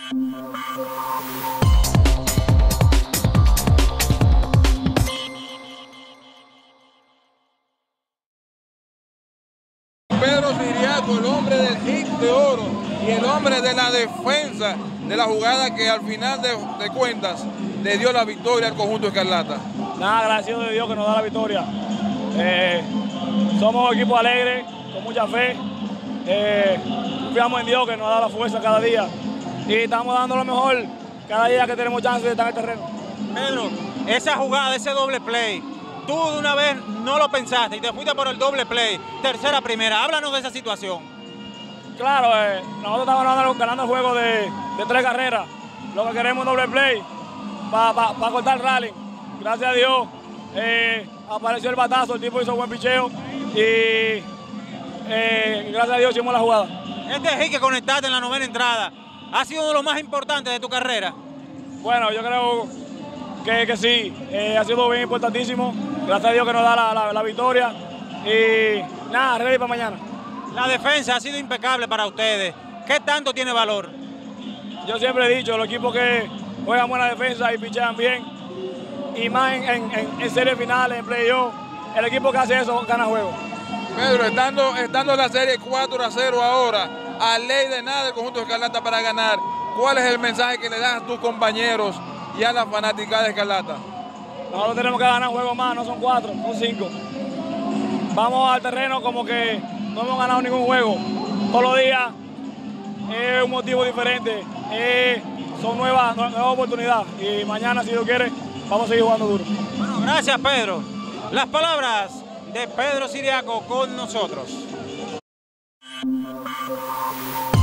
Pedro Siriaco, el hombre del hit de oro y el hombre de la defensa de la jugada que al final de cuentas le dio la victoria al conjunto escarlata. Nada, agradecido de Dios que nos da la victoria. Somos un equipo alegre, con mucha fe. Confiamos en Dios que nos da la fuerza cada día. Y estamos dando lo mejor cada día que tenemos chance de estar en el terreno. Pedro, esa jugada, ese doble play, tú de una vez no lo pensaste y te fuiste por el doble play, tercera, primera. Háblanos de esa situación. Claro, nosotros estamos ganando el juego de 3 carreras. Lo que queremos es doble play para cortar el rally. Gracias a Dios apareció el batazo, el tipo hizo buen picheo y gracias a Dios hicimos la jugada. Este hit que conectaste en la 9ª entrada ha sido uno de los más importantes de tu carrera. Bueno, yo creo que sí, ha sido bien importantísimo. Gracias a Dios que nos da la victoria y nada, ready para mañana. La defensa ha sido impecable para ustedes. ¿Qué tanto tiene valor? Yo siempre he dicho, los equipos que juegan buena defensa y pichean bien, y más en series finales, en playoff, el equipo que hace eso gana juego. Pedro, estando la serie 4-0 ahora, a ley de nada el conjunto escarlata para ganar, ¿cuál es el mensaje que le das a tus compañeros y a la fanática de Escarlata? Nosotros tenemos que ganar un juego más, no son 4, son 5. Vamos al terreno como que no hemos ganado ningún juego. Todos los días es un motivo diferente, son nuevas oportunidades y mañana, si Dios quiere, vamos a seguir jugando duro. Bueno, gracias Pedro. Las palabras de Pedro Siriaco con nosotros.